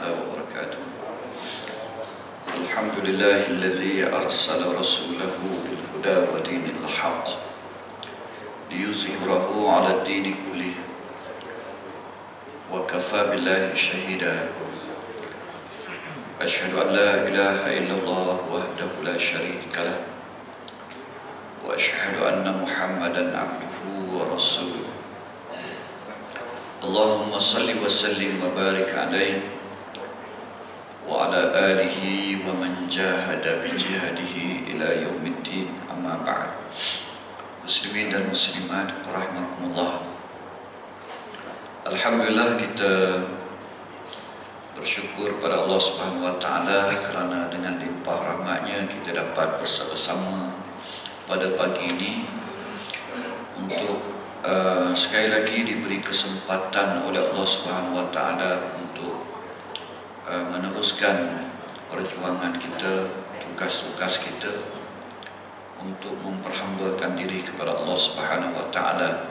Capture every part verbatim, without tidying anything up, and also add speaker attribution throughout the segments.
Speaker 1: تعالى وبركاته. الحمد لله الذي أرسل رسوله بالهدى ودين الحق ليظهره على الدين كله وكفى بالله شهيدا. أشهد أن لا إله إلا الله وحده لا شريك له وأشهد أن محمدا عبده ورسوله. اللهم صل وسلم وبارك عليه وعلى آله ومن جاهد بجهاده إلى يوم الدين. أما بعد. Muslimin dan muslimat rahimakumullah. Alhamdulillah, kita bersyukur pada Allah Subhanahu wa taala kerana dengan limpah rahmatnya kita dapat bersama-sama pada pagi ini untuk uh, sekali lagi diberi kesempatan oleh Allah Subhanahu wa taala untuk uh, meneruskan perjuangan kita, tugas-tugas kita untuk memperhambakan diri kepada Allah Subhanahu wa taala.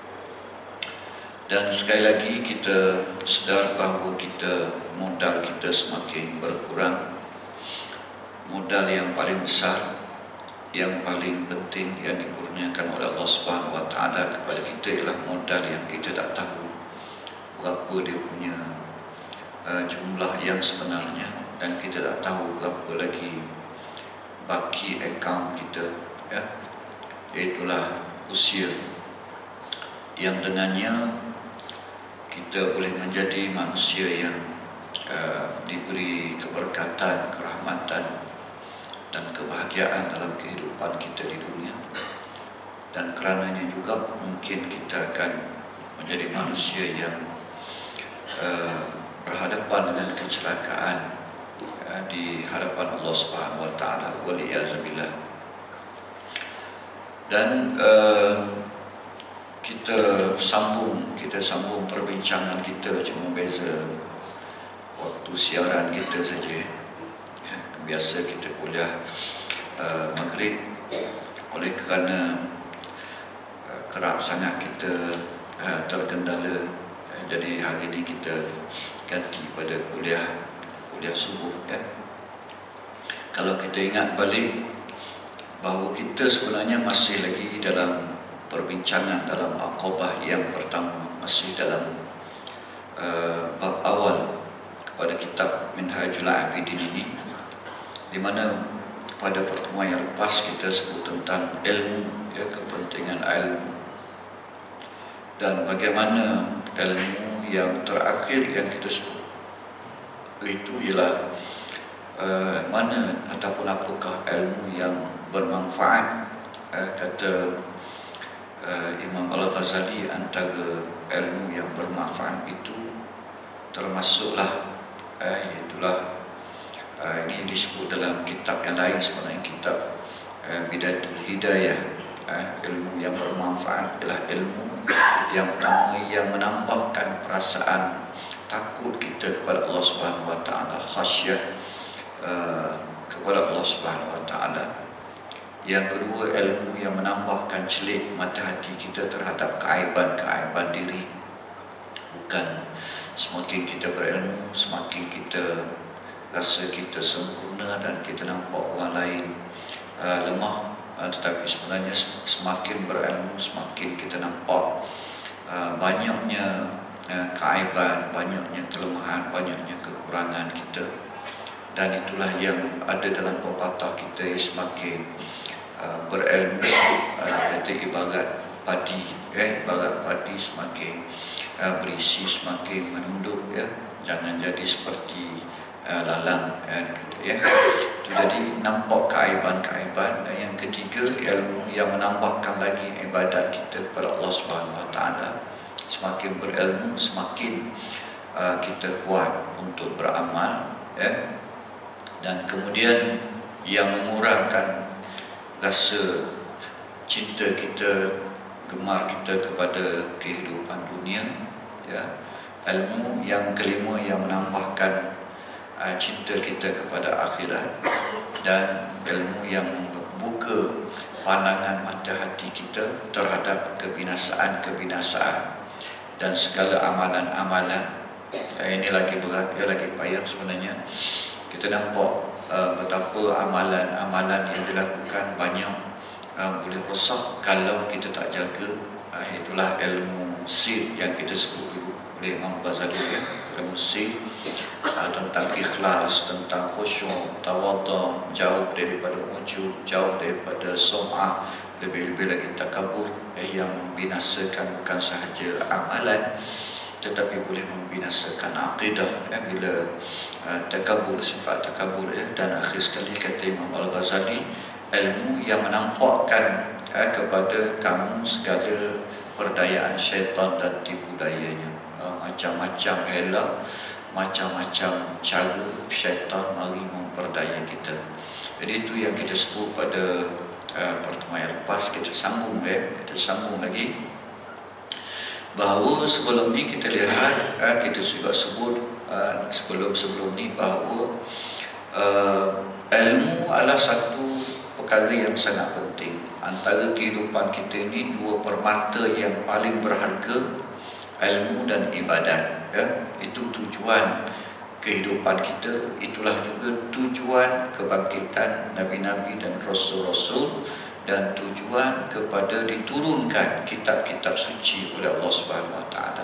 Speaker 1: Dan sekali lagi kita sedar bahawa kita modal kita semakin berkurang. Modal yang paling besar, yang paling penting yang dikurniakan oleh Allah Subhanahu wa taala kepada kita ialah modal yang kita tak tahu berapa dia punya uh, jumlah yang sebenarnya, dan kita tak tahu berapa lagi baki akaun kita, ya. Iaitulah usia yang dengannya kita boleh menjadi manusia yang uh, diberi keberkatan, kerahmatan dan kebahagiaan dalam kehidupan kita di dunia. Dan kerananya juga mungkin kita akan menjadi manusia yang uh, berhadapan dengan kecelakaan uh, di hadapan Allah Subhanahu wa taala, waliyazubillah. Dan uh, kita sambung kita sambung perbincangan kita, cuma beza waktu siaran kita saja. Biasa kita kuliah uh, maghrib, oleh kerana uh, kerap sangat kita uh, terkendala, uh, jadi hari ini kita ganti pada kuliah kuliah subuh, ya. Kalau kita ingat balik bahawa kita sebenarnya masih lagi dalam perbincangan dalam Aqabah yang pertama, masih dalam uh, bab awal kepada kitab Minhajul Abidin ini, di mana pada pertemuan yang lepas kita sebut tentang ilmu, ya, kepentingan ilmu, dan bagaimana ilmu yang terakhir yang kita sebut itu ialah uh, mana ataupun apakah ilmu yang bermanfaat. uh, kata uh, Imam Al-Ghazali, antara ilmu yang bermanfaat itu termasuklah uh, iaitulah Uh, ini disebut dalam kitab yang lain, sebenarnya kitab uh, Bidayatul Hidayah. uh, Ilmu yang bermanfaat adalah ilmu yang pertama yang menambahkan perasaan takut kita kepada Allah Subhanahu wa taala, khasyah uh, kepada Allah Subhanahu wa taala. Yang kedua, ilmu yang menambahkan celik mata hati kita terhadap keaiban-keaiban diri. Bukan semakin kita berilmu, semakin kita rasa kita sempurna dan kita nampak orang lain uh, lemah, uh, tetapi sebenarnya semakin berilmu semakin kita nampak uh, banyaknya uh, keaiban, banyaknya kelemahan, banyaknya kekurangan kita. Dan itulah yang ada dalam pepatah kita, semakin uh, berilmu, uh, kata ibarat padi, eh, ibarat padi semakin uh, berisi semakin menunduk, ya. Jangan jadi seperti Uh, lalang, ya, ya. Jadi nampak keaiban-keaiban. Dan yang ketiga, ilmu yang menambahkan lagi ibadat kita kepada Allah Subhanahu wa taala. Semakin berilmu semakin uh, kita kuat untuk beramal, ya. Dan kemudian yang mengurangkan rasa cinta kita, gemar kita kepada kehidupan dunia, ya. Ilmu yang kelima yang menambahkan cinta kita kepada akhirat, dan ilmu yang membuka pandangan mata hati kita terhadap kebinasaan-kebinasaan dan segala amalan-amalan eh, ini lagi berat, dia lagi payah sebenarnya. Kita nampak uh, betapa amalan-amalan yang dilakukan banyak uh, boleh rosak kalau kita tak jaga. Uh, itulah ilmu sir yang kita sebut dulu oleh Imam Ghazali, ya. Ilmu sir uh, tentang ikhlas, tentang khusyuk, tawadhu, jauh daripada ujub, jauh daripada sum'ah, lebih-lebih lagi takabur, eh, yang membinasakan bukan sahaja amalan tetapi boleh membinasakan akidah, ya, bila uh, takabur, sifat takabur, ya. Dan akhir sekali kata Imam Al-Ghazali, ilmu yang menampakkan uh, kepada kamu segala perdayaan syaitan dan tipu dayanya, uh, macam-macam hela, macam-macam cara syaitan mari memperdaya kita. Jadi itu yang kita sebut pada uh, pertemuan yang lepas. Kita sambung, ya, kita sambung lagi bahawa sebelum ni kita lihat, uh, kita juga sebut uh, sebelum-sebelum ni bahawa uh, ilmu adalah satu perkara yang sangat penting. Antara kehidupan kita ini dua permata yang paling berharga, ilmu dan ibadat, ya. Itu tujuan kehidupan kita, itulah juga tujuan kebangkitan Nabi-Nabi dan Rasul-Rasul, dan tujuan kepada diturunkan kitab-kitab suci oleh Allah Subhanahu Wa Taala.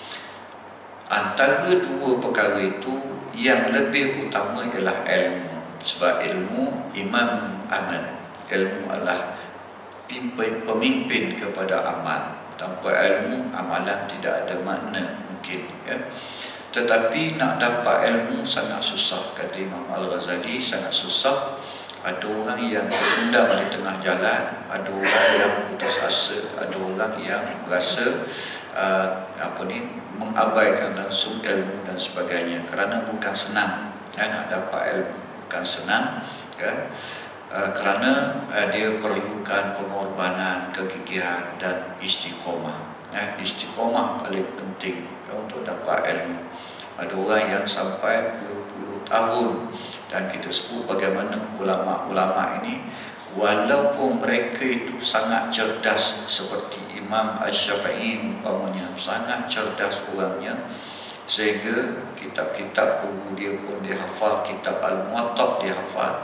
Speaker 1: Antara dua perkara itu yang lebih utama ialah ilmu. Sebab ilmu imam aman. Ilmu adalah pimpin, pemimpin kepada amal. Tanpa ilmu, amalan tidak ada makna mungkin, ya. Tetapi nak dapat ilmu sangat susah, kata Imam Al-Ghazali, sangat susah. Ada orang yang terendam di tengah jalan, ada orang yang putus asa, ada orang yang merasa uh, apa ni mengabaikan langsung ilmu dan sebagainya, kerana bukan senang, ya, nak dapat ilmu bukan senang, ya. Uh, kerana uh, dia perlukan pengorbanan, kegigihan dan istiqomah, ya. Istiqomah paling penting, ya, untuk dapat ilmu. Ada orang yang sampai puluh-puluh tahun. Dan kita sebut bagaimana ulama-ulama ini, walaupun mereka itu sangat cerdas, seperti Imam Asy-Syafi'i umpamanya, sangat cerdas orangnya, sehingga kitab-kitab guru dia pun dia hafal, kitab Al-Muwatta dia hafal.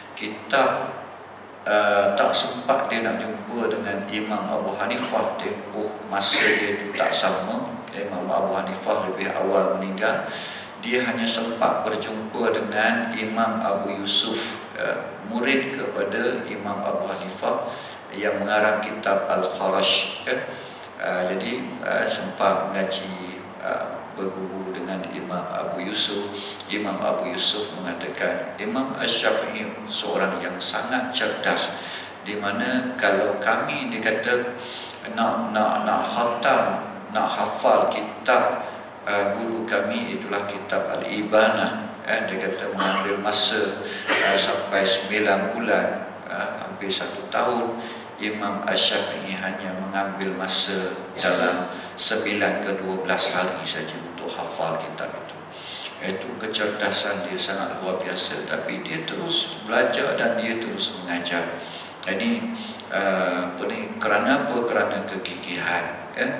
Speaker 1: Kitab uh, tak sempat dia nak jumpa dengan Imam Abu Hanifah, tempoh masa dia itu tak sama. Imam Abu Hanifah lebih awal meninggal. Dia hanya sempat berjumpa dengan Imam Abu Yusuf, uh, murid kepada Imam Abu Hanifah yang mengarang kitab Al-Kharash, ya. uh, Jadi uh, sempat mengaji, uh, berguru dengan Imam Abu Yusuf. Imam Abu Yusuf mengatakan Imam Asy-Syafi'i seorang yang sangat cerdas, di mana kalau kami dikata nak nak nak khatam, nak hafal kitab Uh, guru kami, itulah kitab Al-Ibanah, eh, dia kata mengambil masa uh, sampai sembilan bulan, uh, hampir satu tahun. Imam Asy-Syafi'i hanya mengambil masa dalam sembilan ke dua belas hari saja untuk hafal kitab itu. Itu kecerdasan dia sangat luar biasa, tapi dia terus belajar dan dia terus mengajar. Jadi uh, kerana apa? Kerana kegigihan, ya.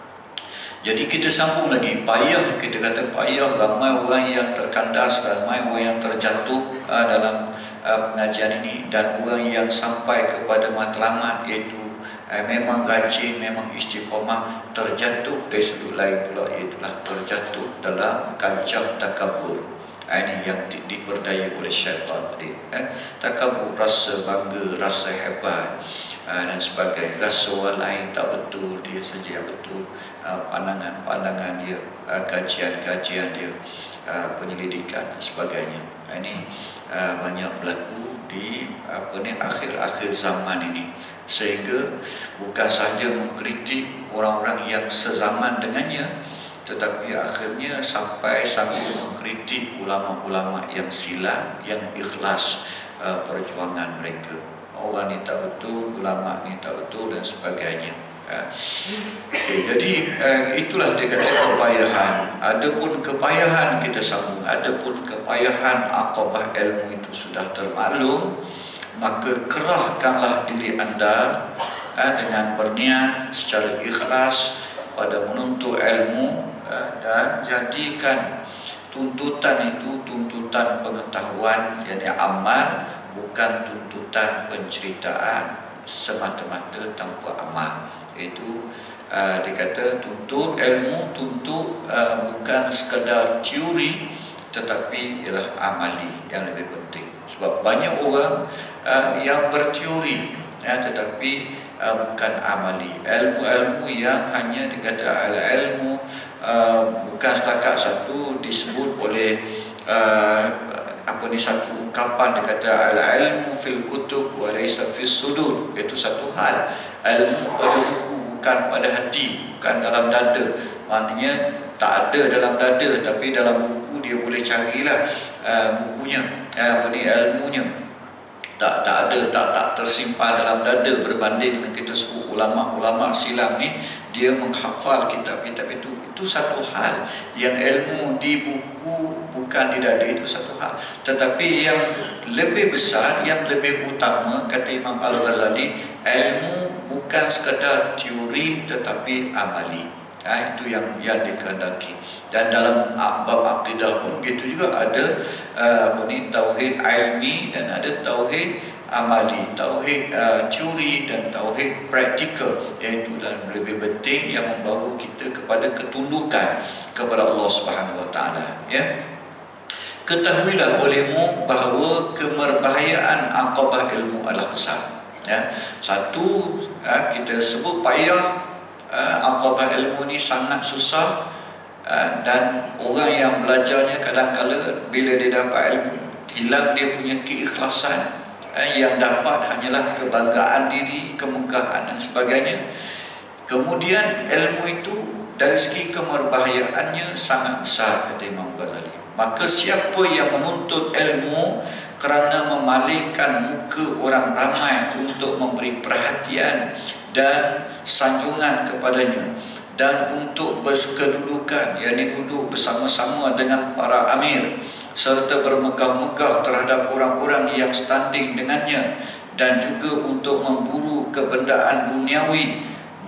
Speaker 1: Jadi kita sambung lagi, payah, kita kata payah, ramai orang yang terkandas, ramai orang yang terjatuh uh, dalam uh, pengajian ini, dan orang yang sampai kepada matlamat, iaitu uh, memang rajin, memang istiqomah, terjatuh dari sudut lain pula, iaitulah terjatuh dalam kancah takabur. Uh, ini yang di, diperdaya oleh syaitan tadi. Eh? Takabur, rasa bangga, rasa hebat, uh, dan sebagainya. Rasa orang lain tak betul, dia saja yang betul. Pandangan-pandangan dia, kajian-kajian dia, penyelidikan dan sebagainya. Ini banyak berlaku di apa ni akhir-akhir zaman ini, sehingga bukan sahaja mengkritik orang-orang yang sezaman dengannya, tetapi akhirnya sampai sanggup mengkritik ulama-ulama yang silap, yang ikhlas uh, perjuangan mereka. Orang ni tak betul, ulama ni tak betul dan sebagainya. Okay, jadi eh, itulah dia kata kepayahan. Adapun kepayahan kita sambung, adapun kepayahan akabah ilmu itu sudah termaklum, maka kerahkanlah diri anda eh, dengan berniat secara ikhlas pada menuntut ilmu eh, dan jadikan tuntutan itu tuntutan pengetahuan, yakni amal, bukan tuntutan penceritaan semata-mata tanpa amal. Itu uh, dikata tuntut ilmu, tuntut uh, bukan sekadar teori, tetapi ialah amali yang lebih penting. Sebab banyak orang uh, yang berteori, ya, tetapi uh, bukan amali. Ilmu-ilmu yang hanya dikata ilmu uh, bukan setakat satu disebut oleh uh, apa ni satu ungkapan dikata al-ilmu fil kutub wa laysa fis sudur. Itu satu hal. Ilmu pada buku, bukan pada hati, bukan dalam dada. Maknanya tak ada dalam dada, tapi dalam buku dia boleh carilah uh, bukunya, uh, apa ni ilmunya. Tak tak ada, tak tak tersimpan dalam dada, berbanding dengan kita sebut ulama-ulama silam ni dia menghafal kitab-kitab itu. Itu satu hal. Yang ilmu di buku bukan di dada, itu satu hal. Tetapi yang lebih besar, yang lebih utama, kata Imam Al-Ghazali, ilmu bukan sekadar teori tetapi amali. Ha, itu yang yang dikehendaki. Dan dalam bab akidah pun gitu juga, ada uh, apa ni tauhid ilmi dan ada tauhid amali, tauhid uh, teori dan tauhid praktikal, iaitu dan lebih penting yang membawa kita kepada ketundukan kepada Allah Subhanahu Wa Taala. Ya, ketahuilah olehmu bahawa kemerbahayaan akabah ilmu adalah besar. Ya, satu uh, kita sebut payah. Uh, akabah ilmu ni sangat susah, uh, dan orang yang belajarnya kadang-kala bila dia dapat ilmu hilang dia punya keikhlasan. uh, yang dapat hanyalah kebanggaan diri, kemegahan dan sebagainya. Kemudian ilmu itu dari segi kemerbahayaannya sangat besar, kata Imam Ghazali. Maka siapa yang menuntut ilmu kerana memalingkan muka orang ramai untuk memberi perhatian dan sanjungan kepadanya, dan untuk berkedudukan, yakni duduk bersama-sama dengan para amir, serta bermegah-megah terhadap orang-orang yang standing dengannya, dan juga untuk memburu kebendaan duniawi,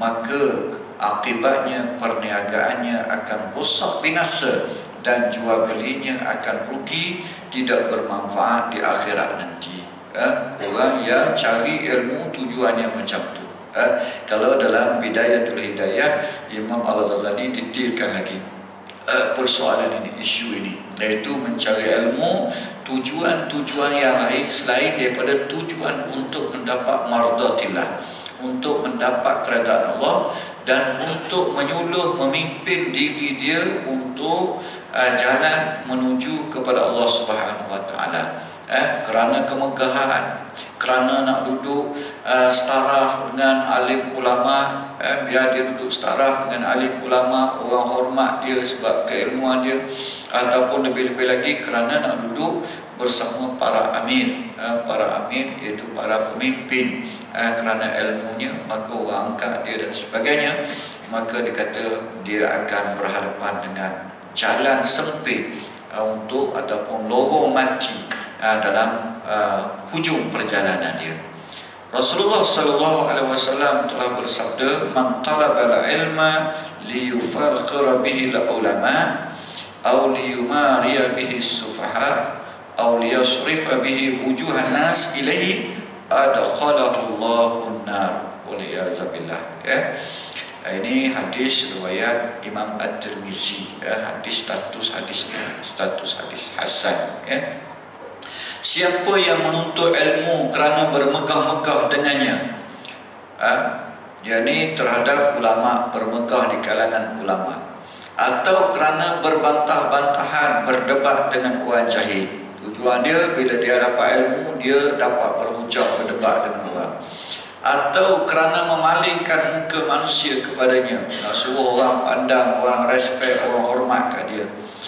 Speaker 1: maka akibatnya perniagaannya akan rosak binasa dan jual belinya akan rugi, tidak bermanfaat di akhirat nanti. Eh, orang yang cari ilmu tujuannya macam tu. Eh, kalau dalam Bidayatul Hidayah, Imam Al-Ghazali detailkan lagi eh, persoalan ini, isu ini, iaitu mencari ilmu tujuan-tujuan yang lain selain daripada tujuan untuk mendapat mardatillah, untuk mendapat keredaan Allah, dan untuk menyuluh memimpin diri dia untuk uh, jalan menuju kepada Allah Subhanahu Wa Taala. Eh, kerana kemegahan, kerana nak duduk uh, setara dengan alim ulama, eh, biar dia duduk setara dengan alim ulama, orang hormat dia sebab keilmuan dia, ataupun lebih-lebih lagi kerana nak duduk bersama para amir, eh, para amir iaitu para pemimpin, eh, kerana ilmunya, maka orang angkat dia dan sebagainya, maka dikata dia akan berhadapan dengan jalan sempit uh, untuk ataupun lorong mati uh, dalam uh, hujung perjalanan dia. Rasulullah sallallahu alaihi wasallam telah bersabda, "Man talaba al-ilma liyufakhira bihi al-ulama aw liyumariya bihi as-sufaha aw liyasrifa bihi wujuhan nas ilaihi adkhalahu Allahu an-nar." Waliyadzubillah. Ya. Ini hadis riwayat Imam At-Tirmizi, ya, hadis status hadisnya status hadis hasan. Ya. Siapa yang menuntut ilmu kerana bermegah-megah dengannya, ha? yakni terhadap ulama, bermegah di kalangan ulama, atau kerana berbantah-bantahan, berdebat dengan orang jahil. Tujuan dia bila dia dapat ilmu, dia dapat berhujah, berdebat dengan orang, atau kerana memalingkan muka manusia kepadanya, suruh orang pandang, orang respect, orang hormat kat dia,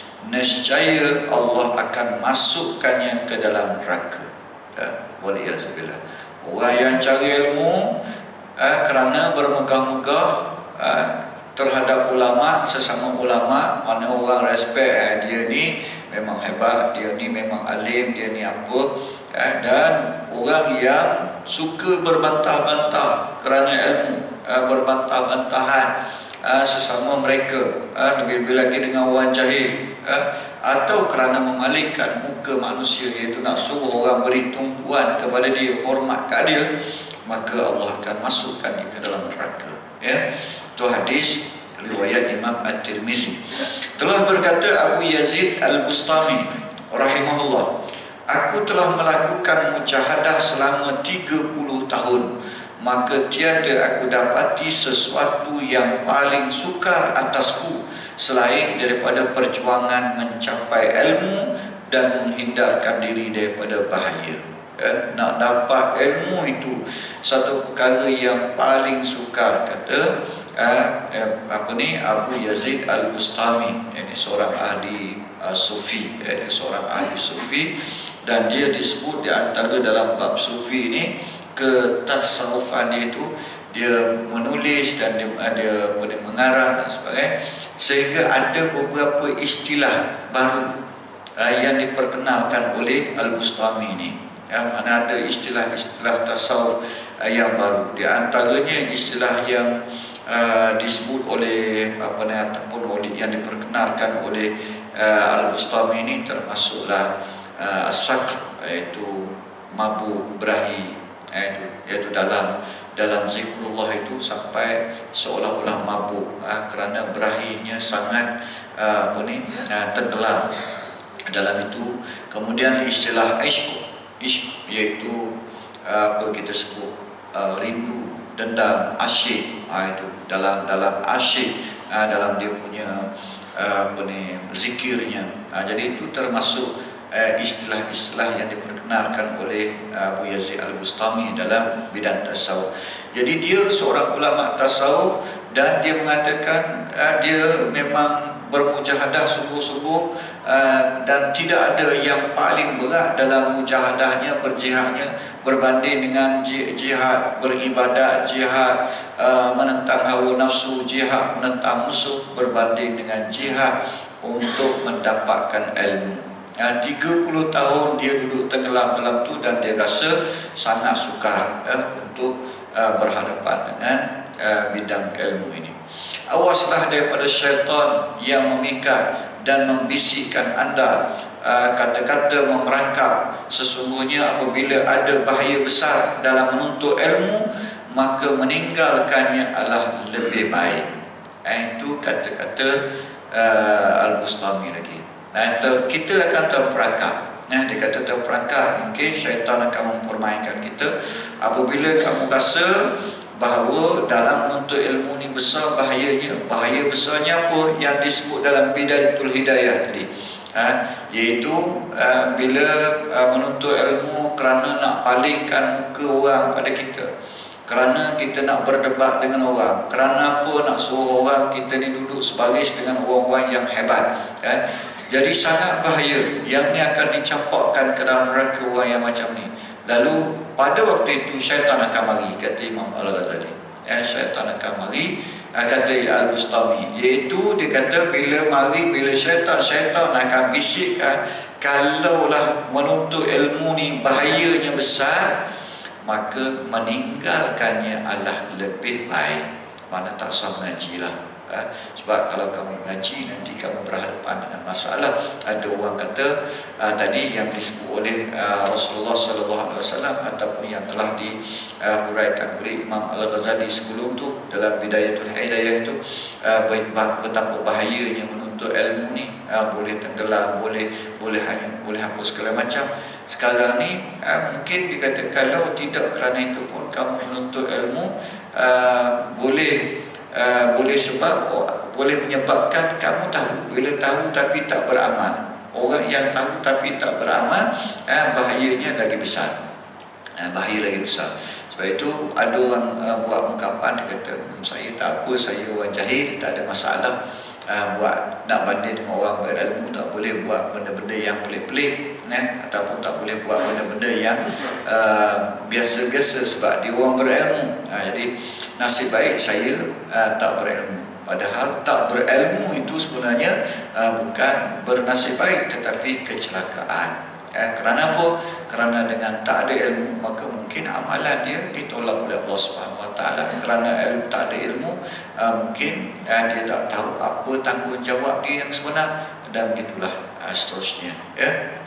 Speaker 1: nescaya Allah akan masukkannya ke dalam neraka. Waliyahzubillah. Orang yang cari ilmu eh, kerana bermegah-megah eh, terhadap ulama, sesama ulama, mana orang respect, eh, dia ni memang hebat, dia ni memang alim, dia ni apa, eh, dan orang yang suka berbantah-bantah kerana ilmu, eh, berbantah-bantahan, uh, sesama mereka, uh, lebih-lebih lagi dengan orang jahil, uh, atau kerana memalingkan muka manusia, iaitu nak suruh orang beri tumpuan kepada dia, hormat kat dia, maka Allah akan masukkan dia ke dalam neraka. Ya, itu hadis riwayat Imam At-Tirmizi. Telah berkata Abu Yazid Al-Bustami rahimahullah, aku telah melakukan mujahadah selama tiga puluh tahun, maka tiada aku dapati sesuatu yang paling sukar atasku selain daripada perjuangan mencapai ilmu dan menghindarkan diri daripada bahaya. Eh, nak dapat ilmu itu satu perkara yang paling sukar, kata eh, eh, apa ni Abu Yazid Al-Bustami, ini seorang ahli uh, sufi, eh, seorang ahli sufi, dan dia disebut di antara dalam bab sufi ini, ketasawufan dia itu, dia menulis dan dia ada mengarang dan sebagainya, sehingga ada beberapa istilah baru uh, yang diperkenalkan oleh Al-Bustami ini. Ya, mana ada istilah-istilah tasawuf uh, yang baru. Di antaranya istilah yang uh, disebut oleh apa ni, ataupun oleh yang diperkenalkan oleh uh, Al-Bustami ini termasuklah uh, as-sakr, iaitu mabuk berahi, iaitu, iaitu dalam dalam zikrullah itu sampai seolah-olah mabuk uh, kerana berahinya sangat uh, apa ni uh, tenggelam dalam itu. Kemudian istilah ishq, ishq iaitu uh, apa kita sebut uh, rindu, dendam, asyik, uh, itu dalam dalam asyik, uh, dalam dia punya uh, apa ni zikirnya. Uh, jadi itu termasuk uh, istilah-istilah yang diperkenalkan oleh uh, Abu Yazid Al-Bustami dalam bidang tasawuf. Jadi dia seorang ulama tasawuf, dan dia mengatakan uh, dia memang bermujahadah sungguh-sungguh, uh, dan tidak ada yang paling berat dalam mujahadahnya, berjihadnya, berbanding dengan jihad beribadat, jihad uh, menentang hawa nafsu, jihad menentang musuh, berbanding dengan jihad untuk mendapatkan ilmu. Uh, tiga puluh tahun dia duduk tenggelam dalam tu, dan dia rasa sangat sukar uh, untuk uh, berhadapan dengan uh, bidang ilmu ini. Awaslah daripada syaitan yang memikat dan membisikkan anda kata-kata uh, memerangkap. Sesungguhnya apabila ada bahaya besar dalam menuntut ilmu, maka meninggalkannya adalah lebih baik. Eh, itu kata-kata uh, Al-Bustami lagi. Nah, kita akan terperangkap. Nah, dia kata terperangkap, mungkin syaitan akan mempermainkan kita apabila kamu rasa bahawa dalam menuntut ilmu ni besar bahayanya. Bahaya besarnya apa? Yang disebut dalam Bidayatul Hidayah tadi, ha? Iaitu uh, bila uh, menuntut ilmu kerana nak palingkan muka orang pada kita, kerana kita nak berdebat dengan orang, kerana apa? Nak suruh orang kita ni duduk sebaris dengan orang-orang yang hebat, ha? Jadi sangat bahaya. Yang ni akan dicampakkan ke dalam neraka orang yang macam ni. Lalu pada waktu itu syaitan akan mari, kata Imam Al-Ghazali. Eh, syaitan akan mari, kata Al-Bustami, iaitu dia kata bila mari, bila syaitan, syaitan akan bisikkan, kalaulah menuntut ilmu ni bahayanya besar, maka meninggalkannya adalah lebih baik. Mana tak sah mengaji lah. Ha? Sebab kalau kamu mengaji, nanti kamu berhadapan dengan masalah. Ada orang kata uh, tadi yang disebut oleh uh, Rasulullah sallallahu alaihi wasallam ataupun yang telah diuraikan uh, oleh Imam Al-Ghazali sebelum tu dalam Bidayatul Hidayah itu, uh, betapa bahayanya menuntut ilmu ni, uh, boleh tenggelam, boleh boleh hanya boleh hapus segala macam. Sekarang ni uh, mungkin dikatakan kalau tidak kerana itu pun kamu menuntut ilmu, uh, boleh Uh, boleh sebab oh, boleh menyebabkan kamu tahu, bila tahu tapi tak beramal. Orang yang tahu tapi tak beramal, uh, bahayanya lagi besar, uh, bahaya lagi besar. Sebab itu ada orang uh, buat ungkapan, dia kata, saya tak apa, saya orang jahil, tak ada masalah. Uh, buat nak banding dengan orang berilmu, tak boleh buat benda-benda yang pelik-pelik, eh? Ataupun tak boleh buat benda-benda yang uh, biasa-biasa sebab dia orang berilmu. uh, Jadi nasib baik saya uh, tak berilmu. Padahal tak berilmu itu sebenarnya uh, bukan bernasib baik, tetapi kecelakaan. Eh, kerana apa? Kerana dengan tak ada ilmu, maka mungkin amalan dia ditolak oleh Allah Subhanahu Wa Taala. Kerana ilmu, tak ada ilmu, uh, mungkin uh, dia tak tahu apa tanggungjawab dia yang sebenar, dan begitulah uh, seterusnya. Ya.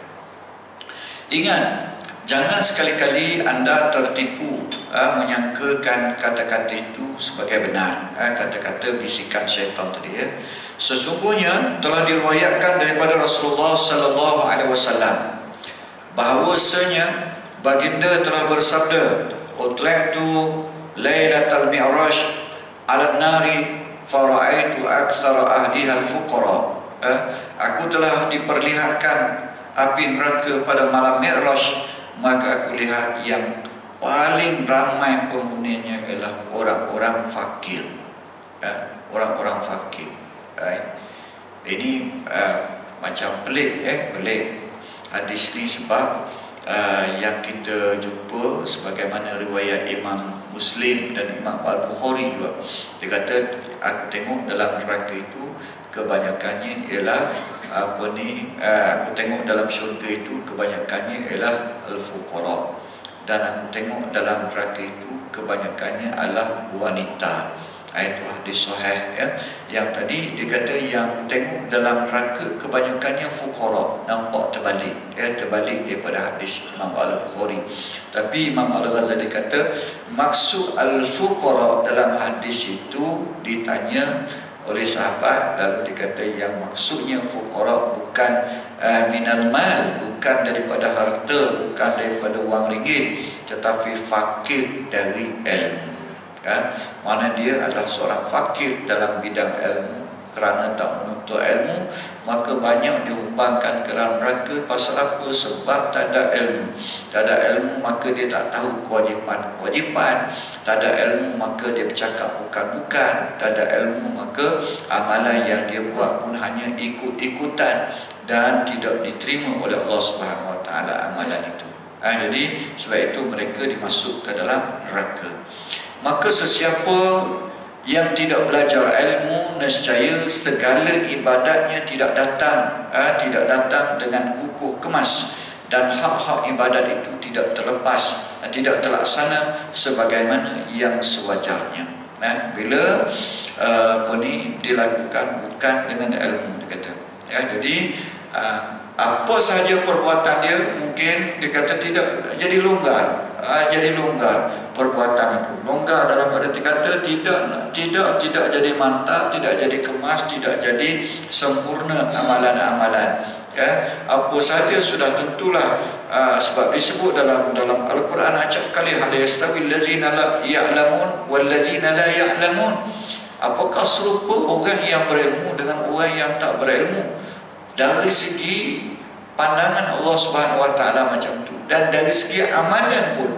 Speaker 1: Ingat, jangan sekali-kali anda tertipu uh, menyangkakan kata-kata itu sebagai benar, uh, kata-kata bisikan syaitan tadi. Ya. Sesungguhnya telah diriwayatkan daripada Rasulullah sallallahu alaihi wasallam bahawasanya baginda telah bersabda, "Utlaitu lailatal mi'raj 'ala nari fara'aitu aktsara ahliha al-fuqara." Eh, aku telah diperlihatkan api neraka pada malam Mi'raj, maka aku lihat yang paling ramai penghuninya ialah orang-orang fakir. Eh, orang-orang fakir. Eh, ini eh, macam pelik, eh, pelik hadis ni, sebab uh, yang kita jumpa sebagaimana riwayat Imam Muslim dan Imam Al-Bukhari juga. Dia kata, aku tengok dalam neraka itu kebanyakannya ialah apa ni, uh, aku tengok dalam syurga itu kebanyakannya ialah al-fuqara, dan aku tengok dalam neraka itu kebanyakannya adalah wanita. Itu hadis sahih, ya. Yang tadi dia kata yang tengok dalam neraka kebanyakannya fuqara, nampak terbalik, ya, terbalik daripada hadis Imam Al-Bukhari. Tapi Imam Al-Ghazali kata maksud al-fuqara dalam hadis itu, ditanya oleh sahabat, lalu dikata yang maksudnya fuqara bukan uh, minal mal, bukan daripada harta, bukan daripada wang ringgit, tetapi fakir dari ilmu. Ya, mana dia adalah seorang fakir dalam bidang ilmu, kerana tak menuntut ilmu, maka banyak diumpamkan ke dalam neraka. Pasal apa? Sebab tak ada ilmu. Tak ada ilmu, maka dia tak tahu kewajipan-kewajipan. Tak ada ilmu, maka dia bercakap bukan-bukan. Tak ada ilmu, maka amalan yang dia buat pun hanya ikut-ikutan dan tidak diterima oleh Allah Subhanahu Wa Taala amalan itu. Ha, jadi sebab itu mereka dimasuk ke dalam neraka. Maka sesiapa yang tidak belajar ilmu, nescaya segala ibadatnya tidak datang, eh, tidak datang dengan kukuh kemas, dan hak-hak ibadat itu tidak terlepas, eh, tidak terlaksana sebagaimana yang sewajarnya. Nah, bila uh, apa ni dilakukan bukan dengan ilmu, dia kata. Ya, jadi uh, apa sahaja perbuatan dia, mungkin dia kata tidak jadi longgar, uh, jadi longgar perbuatan itu. Longgar dalam arti kata tidak tidak tidak jadi mantap, tidak jadi kemas, tidak jadi sempurna amalan-amalan. Ya, apa saja sudah tentulah, uh, sebab disebut dalam dalam Al-Quran acap kali, hal yastawil ladzina la ya'lamun wal ladzina la ya'lamun. Apakah serupa orang yang berilmu dengan orang yang tak berilmu? Dari segi pandangan Allah Subhanahu Wa Taala macam tu, dan dari segi amalan pun,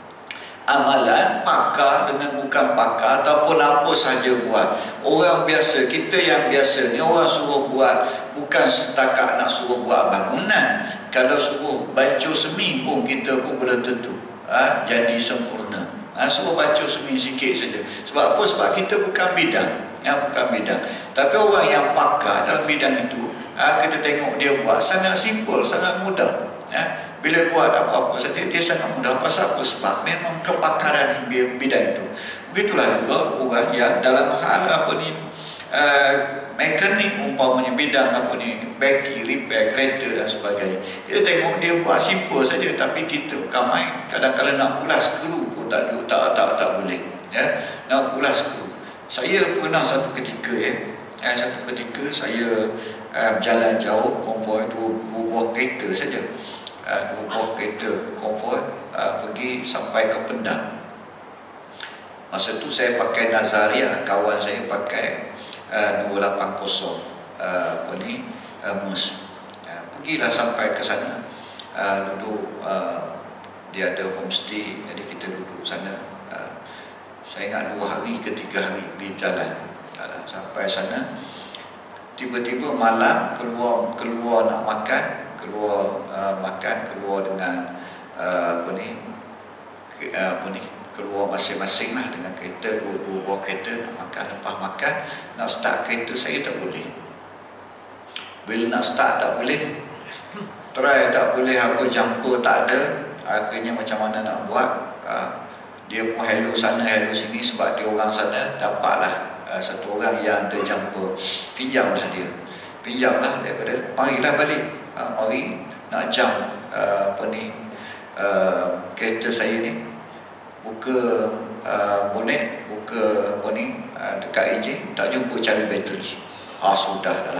Speaker 1: amalan pakar dengan bukan pakar ataupun apa saja buat. Orang biasa, kita yang biasa ni, orang suruh buat bukan setakat nak suruh buat bangunan. Kalau suruh baju semi pun kita pun belum tentu ha, jadi sempurna. Ha, suruh baju semi sikit saja. Sebab apa? Sebab kita bukan bidang, ya, bukan bidang. Tapi orang yang pakar dalam bidang itu, ha, kita tengok dia buat sangat simple, sangat mudah. Ha. Bila buat apa-apa saja dia sangat mudah. Pasal apa? Sebab memang kepakaran bidang itu. Begitulah juga orang yang dalam hal apa ni, uh, mekanik, umpamanya bidang apa ni, beki, repair kereta dan sebagainya. Kita tengok dia buat simple saja, tapi kita bukan main. Kadang-kadang nak pulas skru pun tak tak tak, tak boleh. Ya, nak pulas skru. Saya pernah satu ketika, ya, eh, satu ketika saya uh, berjalan jauh, konvoi dua, dua buah kereta saja. Uh, dua buah kereta konvoi uh, pergi sampai ke Pendang. Masa tu saya pakai Nazaria, kawan saya pakai uh, dua lapan kosong uh, apa ni, uh, Merc. Uh, pergilah sampai ke sana, uh, duduk, uh, dia ada homestay, jadi kita duduk sana. Uh, saya ingat dua hari ke tiga hari di jalan. Uh, sampai sana, tiba-tiba malam keluar keluar nak makan, keluar uh, makan, keluar dengan uh, apa ni, ke, uh, apa ni, keluar masing-masing lah dengan kereta, dua-dua buah kereta nak makan. Lepas makan, nak start kereta saya tak boleh. Bila nak start tak boleh, try tak boleh apa jumpa tak ada, akhirnya macam mana nak buat, uh, dia pun hello sana hello sini sebab dia orang sana. Dapatlah uh, satu orang yang terjumpa, pinjamlah dia, pinjamlah daripada, marilah balik, uh, mari nak jam uh, apa ni uh, kereta saya ni, buka uh, bonet, buka apa ni uh, dekat enjin, tak jumpa cari bateri. Ah sudah dah lah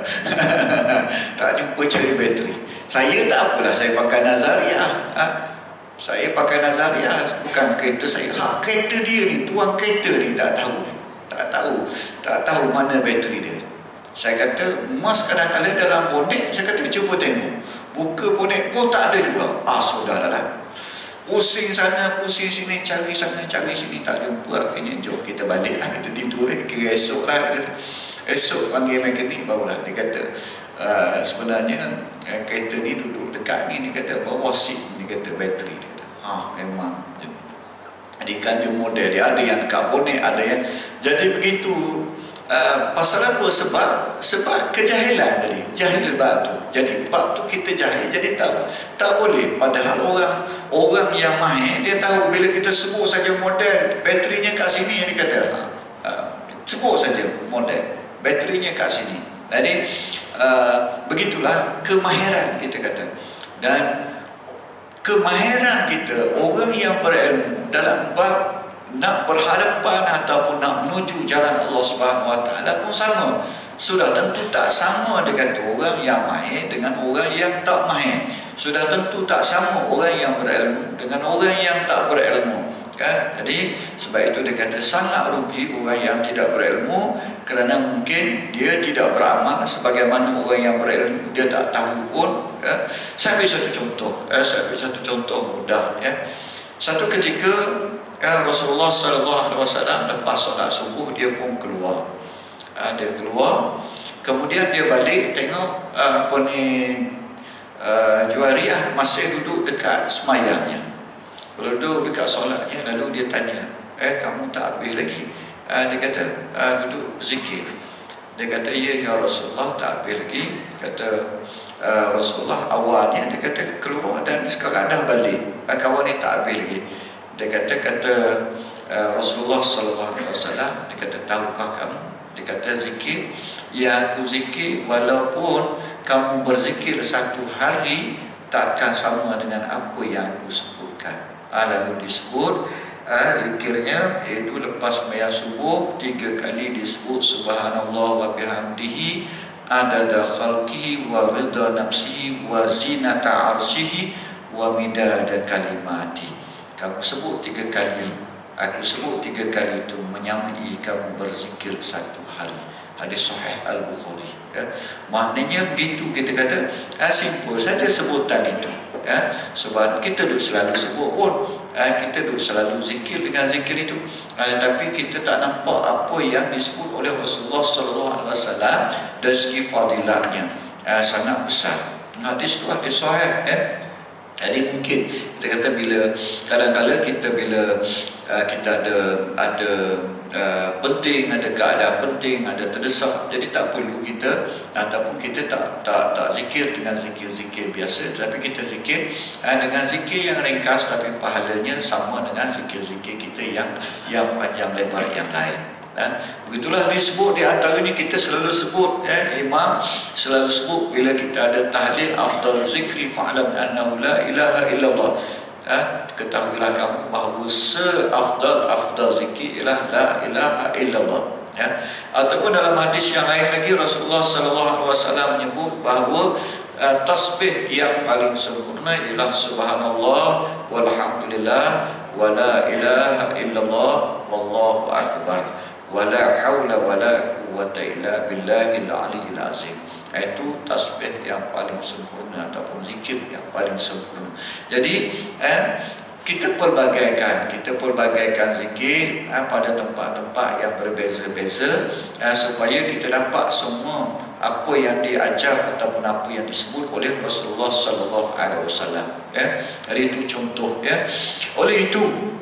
Speaker 1: tak jumpa cari bateri. Saya tak apalah, saya pakai Nazariah, ha? Saya pakai Nazariah, bukan kereta saya. Ha, kereta dia ni, tuang kereta ni tak tahu, tak tahu, tak tahu mana bateri dia. Saya kata, mas kadang-kadang dalam bonet, saya kata cuba tengok, buka bonet pun tak ada juga. Ah sudah lah, pusing sana, pusing sini, cari sana, cari sini, tak jumpa. Akhirnya jom kita balik lah, kita tidur, eh. Kira esok lah, kata. Esok panggil mekanik, barulah dia kata uh, sebenarnya uh, kereta ni duduk dekat ni, dia kata bawah seat, dia kata bateri. Dia kata, ha memang. Jadi kan dia model dia, ada yang dekat bonet, ada yang, jadi begitu. Uh, pasal apa? Sebab sebab kejahilan tadi, jahil batu. Jadi bab tu kita jahil, jadi tak tak boleh. Padahal orang orang yang mahir, dia tahu bila kita sebut saja model, baterinya kat sini, dia kata uh, sebut saja model, baterinya kat sini. Jadi uh, begitulah kemahiran kita kata. Dan kemahiran kita, orang yang berilmu dalam bab nak berhadapan ataupun nak menuju jalan Allah Subhanahu Wa Taala pun sama. Sudah tentu tak sama dengan orang yang mahir dengan orang yang tak mahir. Sudah tentu tak sama orang yang berilmu dengan orang yang tak berilmu. Kan? Jadi sebab itu dia kata sangat rugi orang yang tidak berilmu, kerana mungkin dia tidak beramal sebagaimana orang yang berilmu, dia tak tahu pun. Ya. Saya beri satu contoh, ya. Saya beri satu contoh mudah. Ya. Satu ketika ya, Rasulullah sallallahu alaihi wasallam lepas solat subuh dia pun keluar. Ha, dia keluar, kemudian dia balik tengok uh, apa ni uh, Juwairiyah masih duduk dekat semayangnya. Kalau duduk dekat solatnya, lalu dia tanya, eh kamu tak habis lagi? Uh, dia kata, uh, duduk zikir. Dia kata, ya ya Rasulullah, tak habis lagi. Kata uh, Rasulullah, awalnya dia kata keluar dan sekarang dah balik. Uh, kawan ni tak habis lagi. Dia kata, kata uh, Rasulullah sallallahu alaihi wasallam, dia kata, tahukah kamu? Dia kata, zikir, ya aku zikir walaupun kamu berzikir satu hari takkan sama dengan apa yang aku sebutkan. Ha, lalu disebut ha, zikirnya iaitu lepas sembahyang subuh tiga kali disebut subhanallah wa bihamdihi adada khalqihi wa ridha nafsihi wa zinata arsyihi wa midada kalimati. Kamu sebut tiga kali, aku sebut tiga kali itu menyamai kamu berzikir satu hari. Hadis Sahih Al-Bukhari. Ya. Maknanya begitu kita kata, ha, simple saja sebutan itu. Ya, sebab kita duk selalu sebut pun, eh, kita duk selalu zikir dengan zikir itu, eh, tapi kita tak nampak apa yang disebut oleh Rasulullah sallallahu alaihi wasallam dari segi fadilahnya, eh, sangat besar. Hadis itu hadis sahih. Eh. Jadi mungkin kita kata bila kadang-kadang kita bila uh, kita ada ada uh, penting, ada keadaan penting, ada terdesak, jadi tak perlu kita ataupun kita tak tak tak zikir dengan zikir-zikir biasa, tapi kita zikir uh, dengan zikir yang ringkas tapi pahalanya sama dengan zikir-zikir kita yang yang panjang lebar yang lain. Ha? Begitulah disebut di antaranya kita selalu sebut, eh, Imam selalu sebut bila kita ada tahlil, afdal zikri fa'lam annahu la ilaha illallah. Ha? Ketahuilah kamu bahawa se-afdal afdal zikri ialah la ilaha illallah. Ya? Ataupun dalam hadis yang lain lagi Rasulullah sallallahu alaihi wasallam menyebut bahawa uh, tasbih yang paling sempurna ialah subhanallah walhamdulillah wa la ilaha illallah wallahu akbar wala haula wala quwwata illa billahil aliyyil azim. Itu tasbih yang paling sempurna ataupun zikir yang paling sempurna. Jadi eh, kita pelbagaikan, kita pelbagaikan zikir eh, pada tempat-tempat yang berbeza-beza eh, supaya kita dapat semua apa yang diajar ataupun apa yang disebut oleh Rasulullah sallallahu alaihi wasallam. Ya, jadi itu contoh. Ya, oleh itu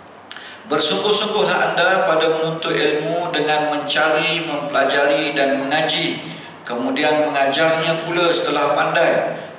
Speaker 1: bersungguh-sungguhlah anda pada menuntut ilmu dengan mencari, mempelajari dan mengaji, kemudian mengajarnya pula setelah pandai,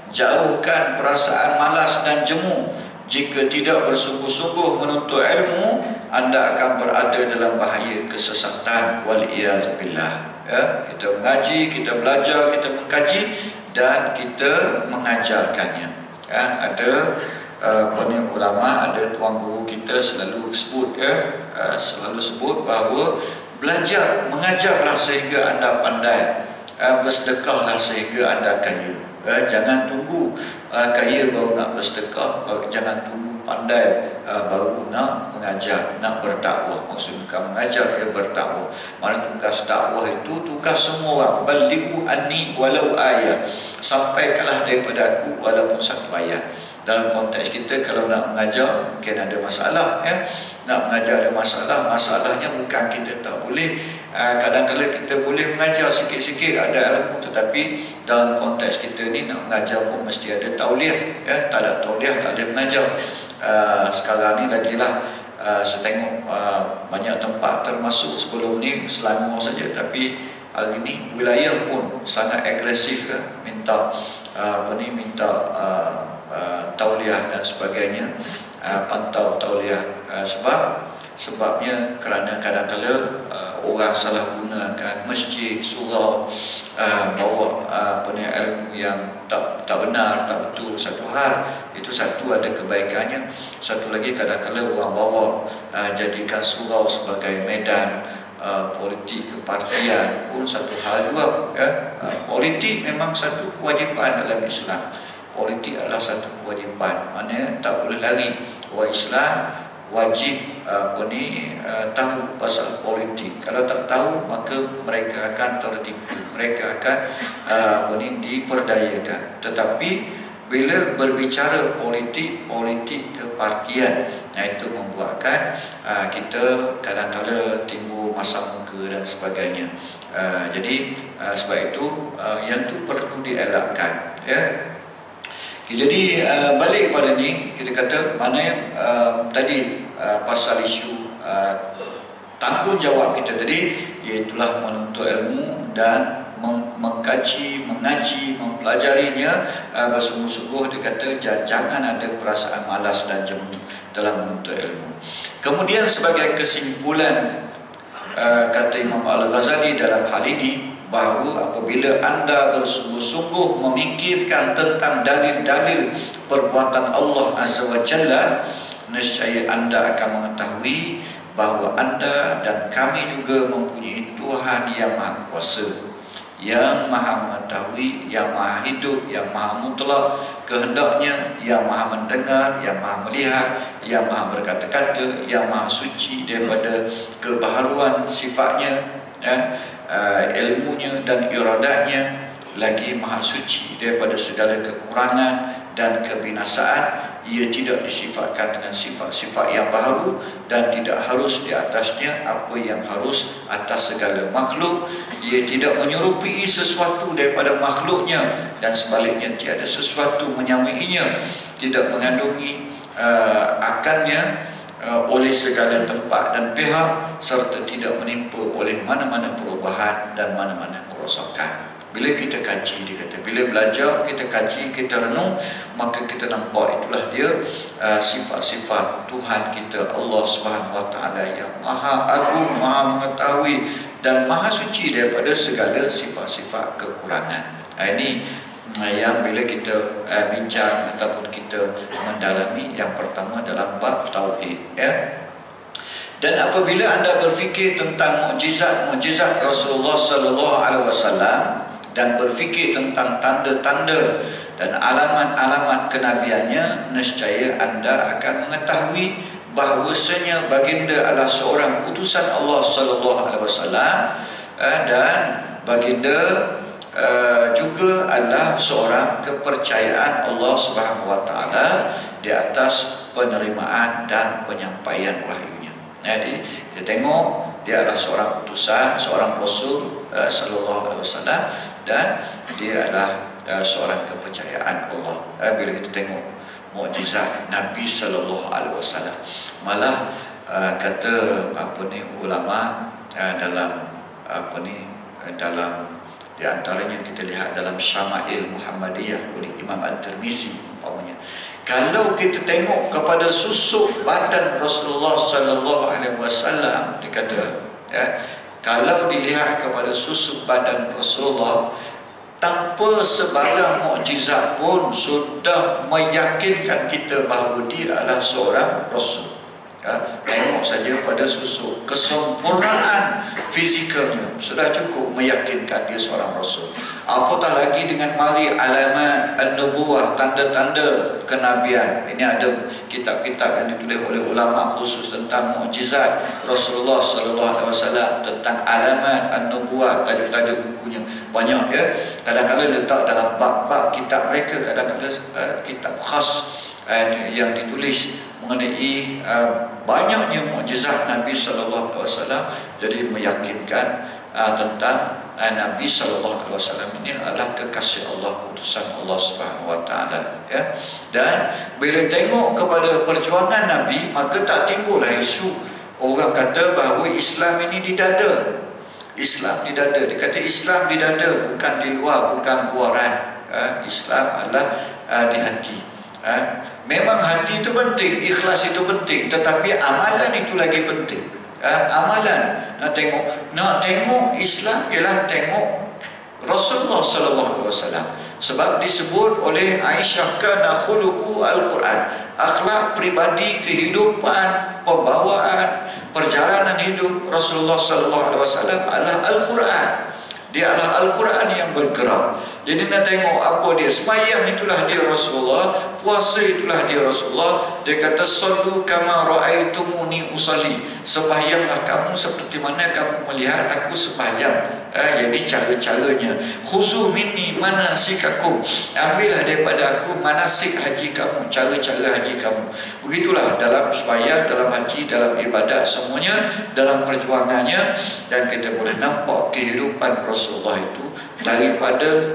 Speaker 1: jauhkan perasaan malas dan jemu. Jika tidak bersungguh-sungguh menuntut ilmu, anda akan berada dalam bahaya kesesatan. Wal-iyadzubillah. Ya, kita mengaji, kita belajar, kita mengkaji dan kita mengajarkannya. Ya, ada uh, ulama, ada tuan guru kita selalu sebut, ya, uh, selalu sebut bahawa belajar, mengajarlah sehingga anda pandai, uh, bersedekahlah sehingga anda kaya. Uh, jangan tunggu uh, kaya baru nak bersedekah, uh, jangan tunggu pandai uh, baru nak mengajar, nak berdakwah. Maksudnya bukan mengajar, ya, berdakwah. Mana tugas dakwah itu tugas semua orang. Balighu anni walau ayat, sampaikanlah daripada aku walaupun satu ayat. Dalam konteks kita, kalau nak mengajar mungkin ada masalah, ya. Nak mengajar ada masalah, masalahnya bukan kita tak boleh. Kadang-kadang kita boleh mengajar sikit-sikit, ada ilmu, tetapi dalam konteks kita ni nak mengajar pun mesti ada tauliah, ya. Tak ada tauliah tak boleh mengajar. Uh, sekarang ni lagilah uh, saya tengok uh, banyak tempat, termasuk sebelum ni Selangor saja, tapi hari ni wilayah pun sangat agresif, ya. Minta uh, apa ni minta uh, uh, tauliah dan sebagainya, uh, pantau tauliah, uh, sebab sebabnya kerana kadang-kadang uh, orang salah gunakan masjid, surau, uh, bawa uh, apa ni ilmu yang tak tak benar, tak betul. Satu hal itu, satu ada kebaikannya, satu lagi kadang-kadang orang bawa uh, jadikan surau sebagai medan uh, politik kepartian pun satu hal juga, ya. Uh, politik memang satu kewajipan dalam Islam. Politik adalah satu kewajipan, maknanya tak boleh lari. Orang Islam wajib apa ni uh, tahu pasal politik. Kalau tak tahu, maka mereka akan tertipu, mereka akan uh, apa ni diperdayakan. Tetapi bila berbicara politik, politik kepartian, nah itu membuatkan uh, kita kadang-kadang timbul masam muka dan sebagainya. Uh, jadi uh, sebab itu uh, yang tu perlu dielakkan, ya. Jadi uh, balik kepada ni, kita kata mana yang uh, tadi uh, pasal isu uh, tanggungjawab kita tadi, iaitulah menuntut ilmu dan mengkaji, mengaji, mempelajarinya uh, bersungguh-sungguh. Dia kata jangan ada perasaan malas dan jemu dalam menuntut ilmu. Kemudian sebagai kesimpulan, uh, kata Imam Al-Ghazali dalam hal ini, bahawa apabila anda bersungguh-sungguh memikirkan tentang dalil-dalil perbuatan Allah Azza wa Jalla, nescaya anda akan mengetahui bahawa anda dan kami juga mempunyai Tuhan yang Maha Kuasa, yang Maha mengetahui, yang Maha hidup, yang Maha mutlak kehendaknya, yang Maha mendengar, yang Maha melihat, yang Maha berkata-kata, yang Maha suci daripada kebaharuan sifatnya, ya, uh, ilmunya dan iradatnya, lagi Maha suci daripada segala kekurangan dan kebinasaan. Ia tidak disifatkan dengan sifat-sifat yang baharu dan tidak harus di atasnya apa yang harus atas segala makhluk. Ia tidak menyerupai sesuatu daripada makhluknya dan sebaliknya tiada sesuatu menyamainya, tidak mengandungi uh, akannya uh, oleh segala tempat dan pihak, serta tidak menimpa oleh mana-mana perubahan dan mana-mana kerosakan. Bila kita kaji, dia kata, bila belajar, kita kaji, kita renung, maka kita nampak itulah dia uh, sifat-sifat Tuhan kita, Allah Subhanahu Wa Taala, yang Maha Agung, Maha mengetahui dan Maha suci daripada segala sifat-sifat kekurangan. Uh, ini uh, yang bila kita uh, bincang ataupun kita mendalami yang pertama dalam bab tauhid, ya. Dan apabila anda berfikir tentang mukjizat-mukjizat Rasulullah sallallahu alaihi wasallam dan berfikir tentang tanda-tanda dan alamat-alamat kenabiannya, nescaya anda akan mengetahui bahawasanya baginda adalah seorang utusan Allah sallallahu alaihi wasallam, dan baginda uh, juga adalah seorang kepercayaan Allah Subhanahu Wa Taala di atas penerimaan dan penyampaian wahyunya. Jadi kita tengok dia adalah seorang utusan, seorang Rasul uh, sallallahu alaihi wasallam, dan dia adalah uh, seorang kepercayaan Allah. Uh, bila kita tengok mukjizat Nabi sallallahu alaihi wasallam, malah uh, kata apa ni ulama uh, dalam apa ni uh, dalam Di antaranya kita lihat dalam Syama'il Muhammadiyah oleh Imam At-Tirmizi umpamanya. Kalau kita tengok kepada susuk badan Rasulullah sallallahu alaihi wasallam, dia kata, ya, kalau dilihat kepada susuk badan Rasulullah, tanpa sebarang mukjizat pun sudah meyakinkan kita bahawa dia adalah seorang Rasul. Ya, tengok saja pada susuk, kesempurnaan fizikalnya sudah cukup meyakinkan dia seorang Rasul. Apatah lagi dengan mari alamat an-nubuwah, tanda-tanda kenabian. Ini ada kitab-kitab yang ditulis oleh ulama khusus tentang mukjizat Rasulullah sallallahu alaihi wasallam, tentang alamat an-nubuwah, tajuk-tajuk bukunya banyak, ya. Kadang-kadang letak dalam bab-bab kitab mereka, kadang-kadang uh, kitab khas uh, yang ditulis mengenai uh, banyaknya mukjizat Nabi sallallahu alaihi wasallam. Jadi meyakinkan uh, tentang uh, Nabi sallallahu alaihi wasallam ini adalah kekasih Allah, utusan Allah Subhanahu wa taala, ya. Dan bila tengok kepada perjuangan Nabi, maka tak timbullah isu orang kata bahawa Islam ini di dada. Islam di dada. Dia kata Islam di dada, bukan di luar, bukan luaran. uh, Islam adalah uh, di hati. Ha? Memang hati itu penting, ikhlas itu penting, tetapi amalan itu lagi penting. Ha? Amalan nak tengok, nak tengok Islam ialah tengok Rasulullah sallallahu alaihi wasallam. Sebab disebut oleh Aisyah, kana khuluqu al-Quran, akhlak pribadi, kehidupan, pembawaan, perjalanan hidup Rasulullah sallallahu alaihi wasallam adalah Al-Quran. Dia adalah Al-Quran yang bergerak. Jadi nak tengok apa dia. Sembahyang itulah dia Rasulullah, puasa itulah dia Rasulullah. Dia kata sallu kama ra'aitumuni usalli. Sembahyanglah kamu seperti mana kamu melihat aku sembahyang. Eh, jadi cara-caranya. Khuzu minni manasikakum. Ambillah daripada aku manasik haji kamu, cara-cara haji kamu. Begitulah dalam sembahyang, dalam haji, dalam ibadat, semuanya dalam perjuangannya. Dan kita boleh nampak kehidupan Rasulullah itu daripada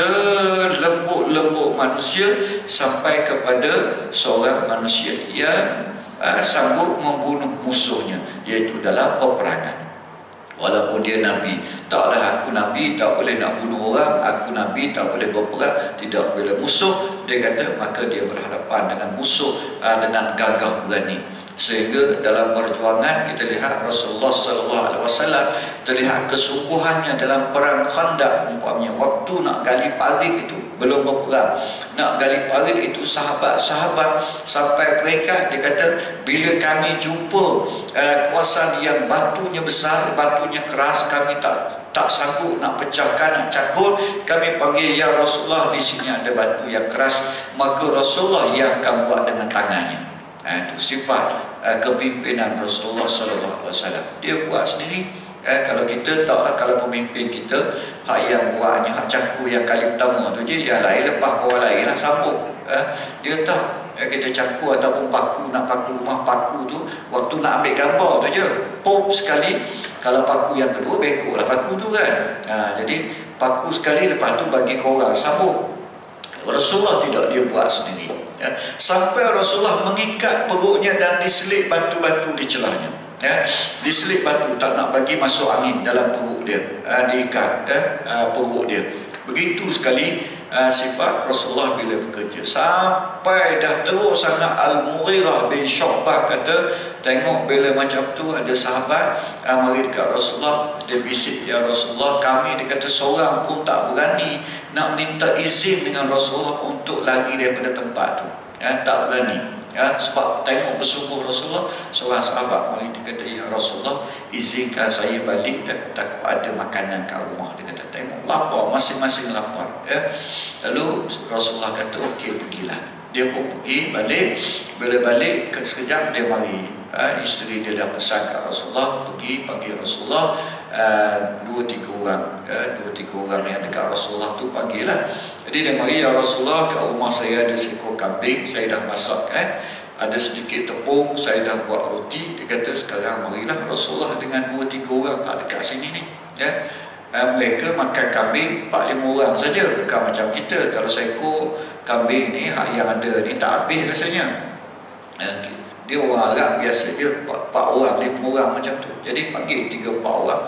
Speaker 1: selembut-lembut manusia sampai kepada seorang manusia yang uh, sanggup membunuh musuhnya, iaitu dalam peperangan. Walaupun dia Nabi, taklah aku Nabi tak boleh nak bunuh orang, aku Nabi tak boleh berperang, tidak boleh musuh. Dia kata maka dia berhadapan dengan musuh uh, dengan gagah berani. Sehingga dalam perjuangan kita lihat Rasulullah sallallahu alaihi wasallam terlihat kesungguhannya dalam perang Khandaq umpamanya, waktu nak gali parit itu, belum berperang, nak gali parit itu, sahabat-sahabat sampai peringkat dia kata bila kami jumpa uh, kawasan yang batunya besar, batunya keras, kami tak tak sanggup nak pecahkan, nak cakul, kami panggil, ya Rasulullah, di sini ada batu yang keras, maka Rasulullah yang akan buat dengan tangannya. Ha, itu sifat uh, kepimpinan Rasulullah sallallahu alaihi wasallam. Dia buat sendiri. Eh, kalau kita taklah, kalau pemimpin kita hak yang buatnya, hak cangkul yang kali pertama tu je, yang lain lepas orang lain lah sambung. Eh, dia tak. Eh, kita cangkul ataupun paku, nak paku rumah paku tu, waktu nak ambil gambar tu je, pop sekali. Kalau paku yang kedua, bengkok lah paku tu kan. Ha, jadi paku sekali, lepas tu bagi ke orang sambung. Rasulullah tidak, dia buat sendiri. Ya. Sampai Rasulullah mengikat perutnya dan diselit batu-batu di celahnya. Ya. Diselit batu, tak nak bagi masuk angin dalam perut dia. Ha, diikat ya, ha, perut dia. Begitu sekali ha, sifat Rasulullah bila bekerja. Sampai dah teruk sangat Al-Mughirah bin Syu'bah kata, tengok bila macam tu ada sahabat ha, mari dekat Rasulullah, dia bisik, ya Rasulullah, kami, dia kata seorang pun tak berani nak minta izin dengan Rasulullah untuk lari daripada tempat tu. Ya, tak berani. Ya, sebab tengok bersungguh Rasulullah. Seorang sahabat mari, dia kata, ya Rasulullah, izinkan saya balik, dan takut ada makanan kat rumah. Dia kata, tengok lapar, masing-masing lapar. Ya. Lalu Rasulullah kata, okey, pergilah. Dia pun pergi balik. Bila balik ke sekejap, dia mari, ha, isteri dia dah pesan kat Rasulullah, pergi panggil Rasulullah. Uh, dua tiga orang uh, dua tiga orang yang dekat Rasulullah tu panggillah. Jadi dia mari, ya Rasulullah, kat rumah saya ada seekor kambing, saya dah masak, eh? ada sedikit tepung, saya dah buat roti. Dia kata sekarang marilah Rasulullah dengan dua tiga orang uh, dekat sini ni, ya. uh, mereka makan kambing empat lima orang saja, bukan macam kita. Kalau seekor kambing ni hak yang ada ni tak habis rasanya. uh, Dia orang Arab biasa je empat orang, lima orang macam tu. Jadi panggil tiga empat orang.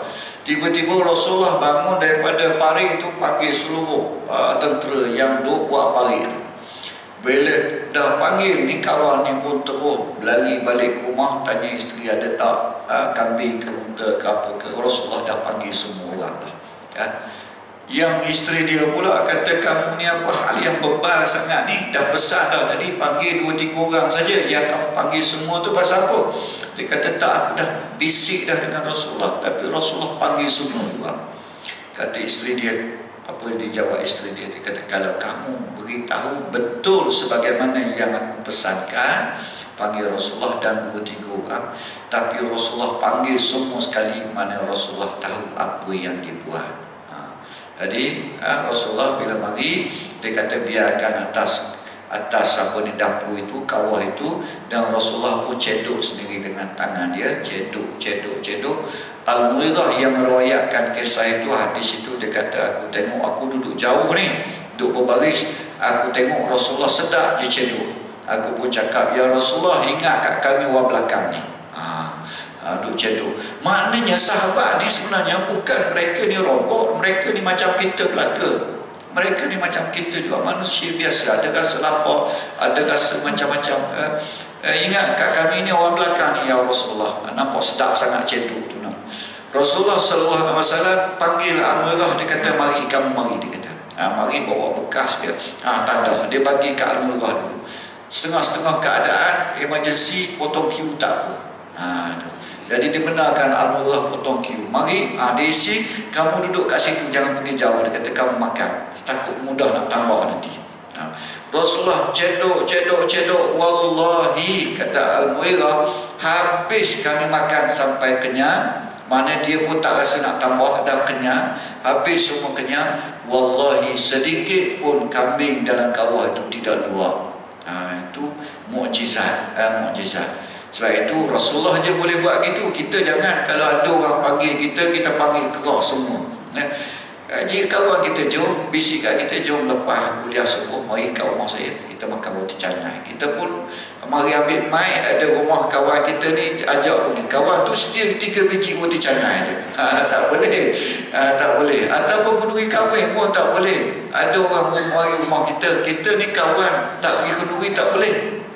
Speaker 1: Tiba-tiba Rasulullah bangun daripada paring itu, panggil seluruh uh, tentera yang duk buat paring itu. Bila dah panggil ni, kawan ni pun terus lari balik ke rumah, tanya isteri ada tak uh, kambing ke unta ke apa ke. Rasulullah dah panggil semua orang dah. Ya. Yang isteri dia pula kata, kamu ni apa hal yang bebal sangat ni, dah besar dah tadi panggil dua tiga orang saja, yang kamu panggil semua tu pasal apa? Dia kata tak, aku dah bisik dah dengan Rasulullah, tapi Rasulullah panggil semua orang. Kata isteri dia, apa yang dijawab isteri dia? Dia kata, kalau kamu beritahu betul sebagaimana yang aku pesankan, panggil Rasulullah dan dua tiga orang, tapi Rasulullah panggil semua sekali, mana Rasulullah tahu apa yang dia buat. Ha. Jadi ha, Rasulullah bila mari, dia kata biarkan atas atas apa ni dapur itu, kawah itu, dan Rasulullah pun cedok sendiri dengan tangan dia, cedok, cedok, cedok. Al-Mughirah yang meriwayatkan kisah itu, hadis itu, dia kata, aku tengok, aku duduk jauh ni, duduk berbaris, aku tengok Rasulullah sedap dia cedok. Aku pun cakap, ya Rasulullah, ingat kat kami orang belakang ni. Ha, ha, duduk cedok. Maknanya sahabat ni sebenarnya bukan mereka ni robot, mereka ni macam kita belaka. Mereka ni macam kita juga, manusia biasa, ada rasa lapar, ada rasa macam-macam. Eh, eh, ingat kat kami ni orang belakang ni, ya Rasulullah, nampak sedap sangat cedok tu. No. Rasulullah sallallahu alaihi wasallam panggil Al-Mughirah, dia kata, mari kamu mari, dia kata. Ha, mari bawa bekas dia. Ha, tanda, dia bagi kat Al-Mughirah dulu. Setengah-setengah keadaan emergency, potong queue tak apa. Ha, tu. Jadi dibenarkan Al-Mughirah potong queue. Mari, ha, dia isi, kamu duduk kat situ, jangan pergi jauh. Dia kata, kamu makan. Takut mudah nak tambah nanti. Ha. Rasulullah cedok, cedok, cedok. Wallahi, kata Al-Mughirah, habis kami makan sampai kenyang. Mana dia pun tak rasa nak tambah, dah kenyang. Habis semua kenyang. Wallahi, sedikit pun kambing dalam kawah itu tidak luar. Ha, itu mukjizat, ha, mukjizat. Sebab itu Rasulullah je boleh buat gitu. Kita jangan, kalau ada orang panggil kita, kita panggil kerah semua. Ya. Jadi kawan kita, jom bisik kat kita, jom lepas kuliah subuh mari kat rumah saya, kita makan roti canai. Kita pun mari ambil mic, ada rumah kawan kita ni, ajak pergi. Kawan tu sedia tiga biji roti canai je. Ha, tak boleh, ha, tak boleh. Ataupun kenduri kahwin pun tak boleh. Ada orang mari rumah kita, kita ni kawan, tak pergi kenduri tak boleh.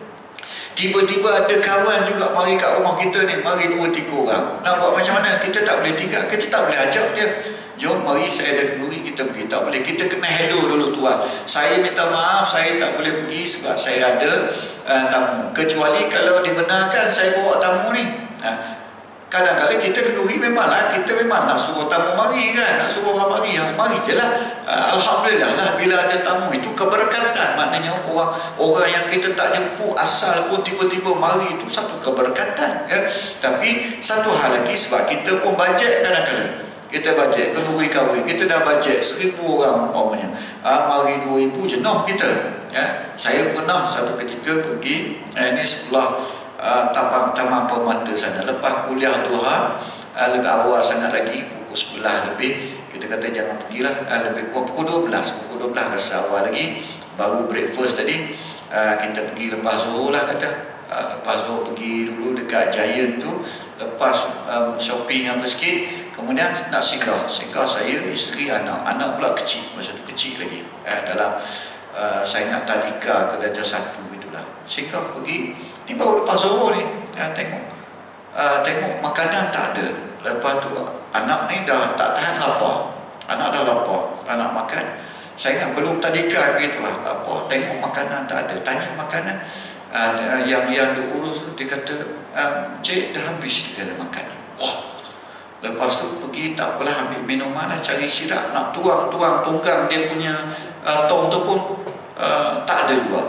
Speaker 1: Tiba-tiba ada kawan juga mari kat rumah kita ni, mari dua tiga orang. Nak buat macam mana? Kita tak boleh tinggal, kita tak boleh ajak dia. Jom mari, saya ada kenduri, kita pergi. Tak boleh, kita kena hello dulu tuan. Saya minta maaf, saya tak boleh pergi sebab saya ada uh, tamu. Kecuali kalau dibenarkan saya bawa tamu ni. Uh, Kadang-kadang kita kenduri memanglah, kita memang nak suruh tamu mari kan, nak suruh orang mari, yang mari je lah. Uh, Alhamdulillah lah, bila ada tamu itu keberkatan. Maknanya orang orang yang kita tak jemput asal pun tiba-tiba mari, itu satu keberkatan. Ya. Tapi satu hal lagi, sebab kita pun bajet kadang-kadang. Kita bajet, kenduri kahwin, kita dah bajet seribu orang umpamanya. Uh, mari dua ribu jenuh kita. Ya. Saya pernah satu ketika pergi, eh, ini sebelah Uh, taman, taman permata sana. Lepas kuliah duha, uh, lebih awal sangat lagi, pukul sebelas lebih, kita kata jangan pergilah, uh, lebih kurang pukul dua belas, pukul dua belas rasa awal lagi, baru breakfast tadi, uh, kita pergi lepas zuhur lah kata. Uh, lepas zuhur pergi dulu dekat Giant tu, lepas um, shopping apa sikit, kemudian nak singgah, singgah saya, isteri, anak, anak pula kecil, masa tu kecil lagi, uh, dalam uh, saya ingat tadika ke darjah satu itulah. Singgah pergi, ni baru lepas zuhur ni, ya, tengok uh, tengok makanan tak ada. Lepas tu anak ni dah tak tahan lapar, anak dah lapar, anak makan. Saya ingat belum tadika ke itulah, lapar, tengok makanan tak ada, tanya makanan, uh, yang yang diurus, dia kata, uh, cik dah habis dia ada makan. Wah, lepas tu pergi, tak apalah, ambil minuman lah, cari sirap, nak tuang-tuang tunggang dia punya uh, tong tu pun uh, tak ada juga.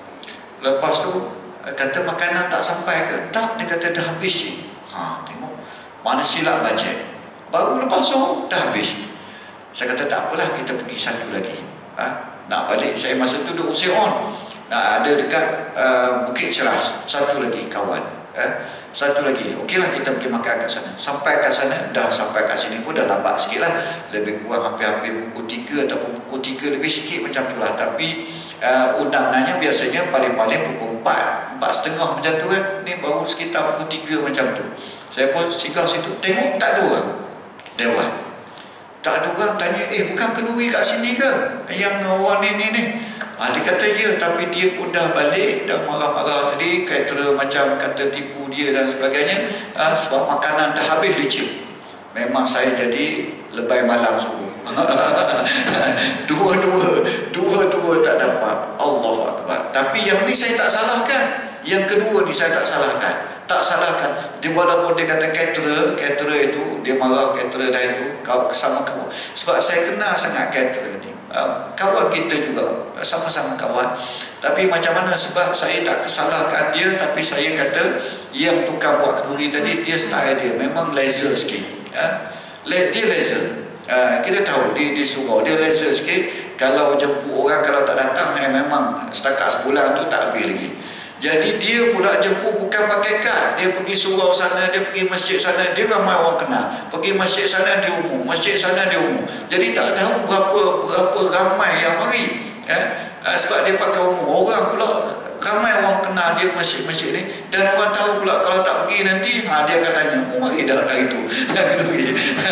Speaker 1: Lepas tu kata makanan tak sampai ke? Tak, dia kata dah habis je. Ha, tengok mana silap bajet. Baru lepas zuhur dah habis. Saya kata tak apalah, kita pergi satu lagi. Ha, nak balik, saya masa tu duduk Usion. Nah, ada dekat uh, Bukit Ceras, satu lagi kawan. Eh, satu lagi, okeylah kita pergi makan kat sana. Sampai kat sana, dah sampai kat sini pun dah lambat sikit lah. Lebih kurang hampir-hampir pukul tiga ataupun pukul tiga lebih sikit macam tu lah. Tapi uh, undangannya biasanya paling-paling pukul empat, empat setengah macam tu kan. Ni baru sekitar pukul tiga macam tu. Saya pun singgah situ, tengok tak ada orang. dewan. Tak ada orang tanya, eh bukan kenduri kat sini ke yang orang ni ni ni? Ha, dia kata ya, tapi dia pun dah balik dan marah-marah tadi, kata macam kata tipu dia dan sebagainya, ha, sebab makanan dah habis licin. Memang saya jadi lebay malam subuh. Dua-dua, dua-dua tak dapat. Allahu Akbar. Tapi yang ni saya tak salahkan. Yang kedua ni saya tak salahkan. Tak salahkan. Dia walaupun dia kata caterer, caterer itu dia marah, caterer dah itu kau sama kawan. Sebab saya kenal sangat caterer ni. Kawan kita juga, sama-sama kawan. Tapi macam mana, sebab saya tak salahkan dia, tapi saya kata yang tukang buat kenduri tadi, dia style dia memang laser sikit. Ha? Dia laser. Uh, kita tahu di, di surau dia laser sikit. Kalau jemput orang, kalau tak datang, eh, memang setakat sebulan tu tak habis lagi. Jadi dia pula jemput bukan pakai kad. Dia pergi surau sana, dia pergi masjid sana, dia ramai orang kenal. Pergi masjid sana dia umum, masjid sana dia umum. Jadi tak tahu berapa berapa ramai yang mari. Eh? Uh, sebab dia pakai umum. Orang pula ramai orang kenal dia masjid-masjid ni, dan orang tahu pula kalau tak pergi nanti, ha, dia akan tanya, oh mari dah hari tu. Jadi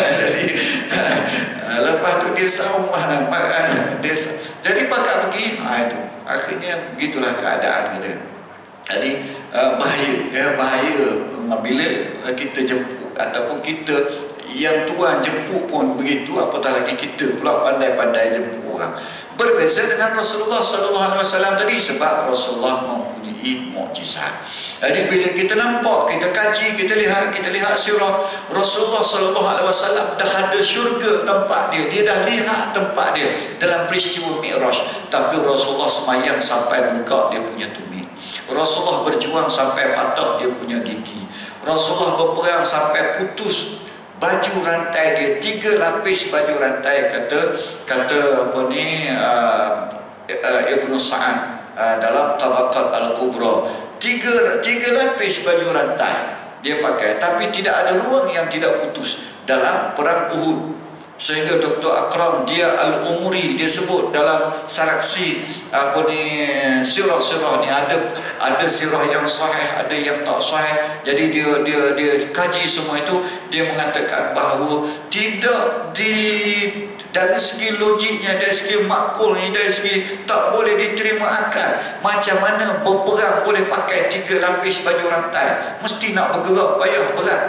Speaker 1: ha, lepas tu dia saumah makan dia, jadi pakat pergi, ha, itu akhirnya begitulah keadaan kita. Jadi uh, bahaya, ya, bahaya bila kita jemput ataupun kita yang tuan jemput pun begitu, apatah lagi kita pula pandai-pandai jemput orang. Berbeza dengan Rasulullah sallallahu alaihi wasallam tadi, sebab Rasulullah mempunyai mukjizat. Jadi bila kita nampak, kita kaji, kita lihat, kita lihat sirah Rasulullah sallallahu alaihi wasallam, dah ada syurga tempat dia, dia dah lihat tempat dia dalam peristiwa Mi'raj. Tapi Rasulullah semayang sampai bengkak dia punya tumit. Rasulullah berjuang sampai patah dia punya gigi. Rasulullah berperang sampai putus baju rantai dia, tiga lapis baju rantai, kata kata apa ni uh, uh, Ibnu Sa'ad uh, dalam Tabaqat Al-Kubra, tiga tiga lapis baju rantai dia pakai, tapi tidak ada ruang yang tidak putus dalam perang Uhud. Sehingga Doktor Akram dia Al-Umuri, dia sebut dalam saraksi apa ni sirah-sirah ni, ada ada sirah yang sahih, ada yang tak sahih. Jadi dia dia dia kaji semua itu, dia mengatakan bahawa tidak di dari segi logiknya, dari segi makulnya, dari segi tak boleh diterima akal. Macam mana berperang boleh pakai tiga lapis baju rantai, mesti nak bergerak payah berat.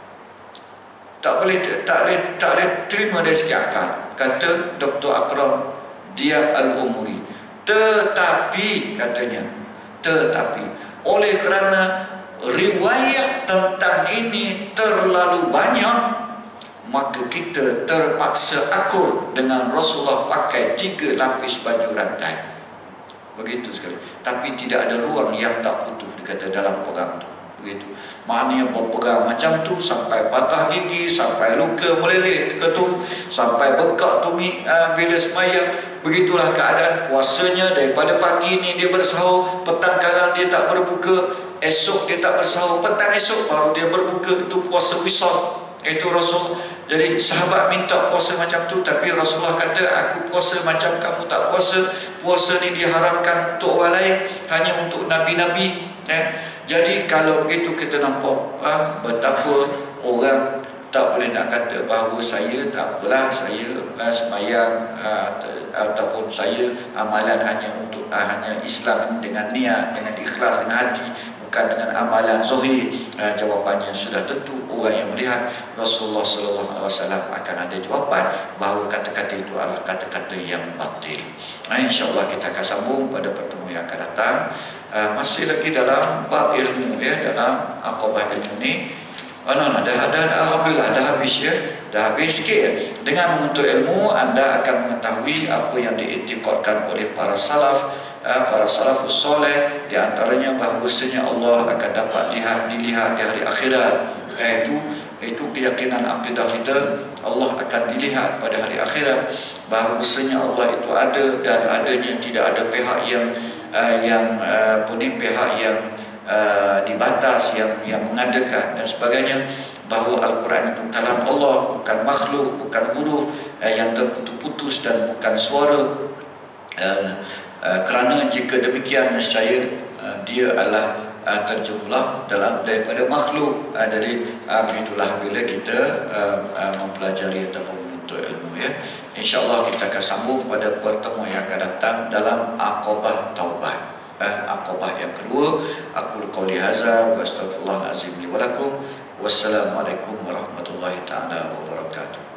Speaker 1: Tak boleh, tak boleh, tak boleh terima dari segi akal, kata Doktor Akram dia Al-Umuri. Tetapi katanya, tetapi oleh kerana riwayat tentang ini terlalu banyak, maka kita terpaksa akur dengan Rasulullah pakai tiga lapis baju rantai. Begitu sekali. Tapi tidak ada ruang yang tak putus, dikata dalam perang itu. Begitu. Mana yang berperang macam tu sampai patah gigi, sampai luka meleleh ketum, sampai bekak tumit uh, bila semayang. Begitulah keadaan puasanya. Daripada pagi ni dia bersahur, petang karang dia tak berbuka, esok dia tak bersahur, petang esok baru dia berbuka. Itu puasa wisal. Itu Rasul. Jadi sahabat minta puasa macam tu, tapi Rasulullah kata, aku puasa macam kamu tak puasa. Puasa ni diharamkan untuk orang lain, hanya untuk nabi-nabi. Eh? Jadi kalau begitu kita nampak ah, betapa orang tak boleh nak kata bahawa saya tak apalah, saya ah, semayang ah, ataupun saya amalan hanya untuk ah, hanya Islam dengan niat, dengan ikhlas, dengan hati, bukan dengan amalan zahir. Ah, jawapannya sudah tentu orang yang melihat Rasulullah sallallahu alaihi wasallam akan ada jawapan bahawa kata-kata itu adalah kata-kata yang batil. Ah, InsyaAllah kita akan sambung pada pertemuan yang akan datang. Uh, masih lagi dalam bab ilmu, ya, dalam akobah ilmu ni. Oh, no, no, dah, dah, alhamdulillah dah habis, ya, dah habis sikit. Ya. Dengan menuntut ilmu, anda akan mengetahui apa yang diiktikadkan oleh para salaf, uh, para salafus soleh, di antaranya bahawasanya Allah akan dapat lihat, dilihat di hari akhirat. Eh, itu itu keyakinan akidah kita, Allah akan dilihat pada hari akhirat. Bahawasanya Allah itu ada, dan adanya tidak ada pihak yang Uh, yang uh, punya pihak yang uh, dibatas, yang yang mengadakan dan sebagainya. Bahawa Al-Quran itu kalam Allah, bukan makhluk, bukan huruf uh, yang terputus-putus dan bukan suara. uh, uh, kerana jika demikian, nescaya uh, dia adalah uh, terjumlah dalam daripada makhluk. Uh, jadi uh, begitulah bila kita uh, uh, mempelajari ataupun menuntut ilmu, ya. InsyaAllah kita akan sambung pada pertemuan yang akan datang dalam Aqabah Taubat, uh, Aqabah yang kedua. Aku qauli hadza wa astaghfirullahal azim li wa lakum. Wassalamualaikum warahmatullahi taala wabarakatuh.